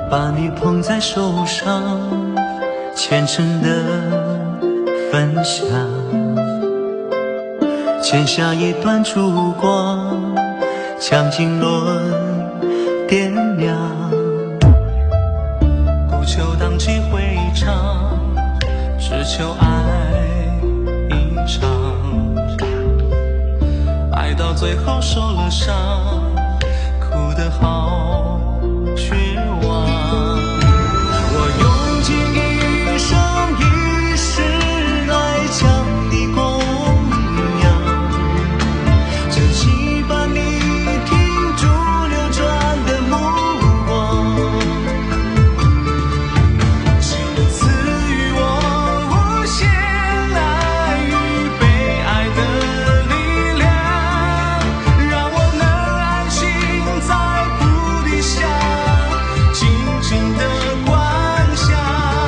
把你捧在手上，虔诚的分享，剪下一段烛光，将经纶点亮，不求荡气回肠，只求爱一场，爱到最后受了伤，哭得好绝望。我用尽一生一世来将你供养，珍惜把你停住流转的目光，请赐予我无限爱与被爱的力量，让我能安心在菩提下静静地观想。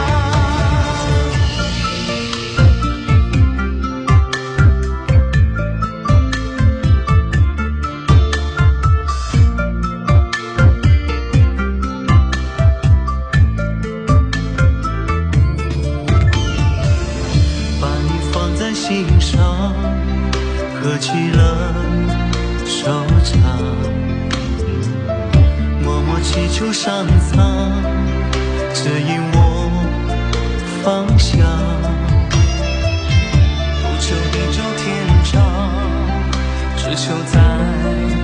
把你放在心上，合起了手掌，默默祈求上苍指引我方向，不求地久天长，只求在